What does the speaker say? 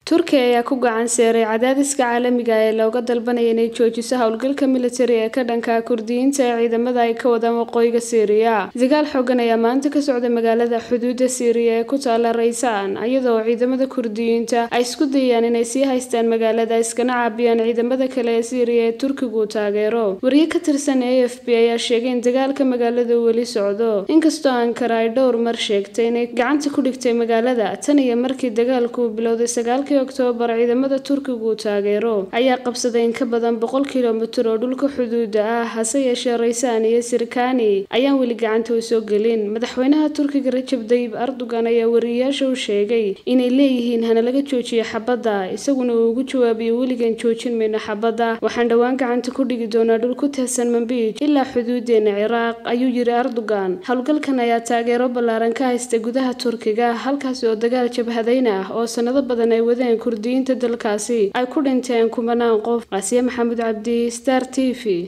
Turkiga ayaa ku gacan saaray cadaadiska caalamiga ah ee looga dalbanayo inay joojiso howlgalka militari ee ka dhanka Kurdiyiinta ee ciidamada ay ka wadaan waqooyiga Syria. Dagaal xooggan ayaa maanta ka socda magaalada xuduudda Syria ee ku taala Raysaan, iyadoo ciidamada Kurdiyiinta ay isku dayayaan inay sii haystaan magaalada iskana caabiyaan ciidamada kale ee Syria ee Turkigu taageero. Wariye ka tirsan AFP ayaa sheegay in dagaalka magaalada weli socdo, inkastoo Ankara ay dhowr mar sheegtay inay gacanta ku dhigtay magaalada tan iyo markii dagaalku bilowday 9 Oktoobar. Ciidamada Turkigu taageero ayaa qabsaday in ka badan 100 kiiloomitir oo dhulka xuduudda ah, hase yeeshee Raysaan iyo Sirkani ayaan weli gacanta u soo gelin. Madaxweynaha Turkiga Recep Tayyip Erdogan ayaa wariyeyaasha u sheegay inay leeyihiin hana laga joojiyo xabadda, isaguna uu ugu jawaabay weligan joojin mayno xabadda, waxaan dhawaan gacanta ku dhigi doonaa dhul ku teedsan Manbij ilaa xuduudeena Ciraaq, ayuu yiri Erdogan. Howlgalkan ayaa taageero ballaaran ka haysta gudaha Turkiga, halkaas oo dagaal jabhadeyn ah oo sanado badan ay wadeen Kurdiyiinta dalkaasi ay ku dhinteen kumanaan qof. Asiya Maxamed Cabdi, Star TV.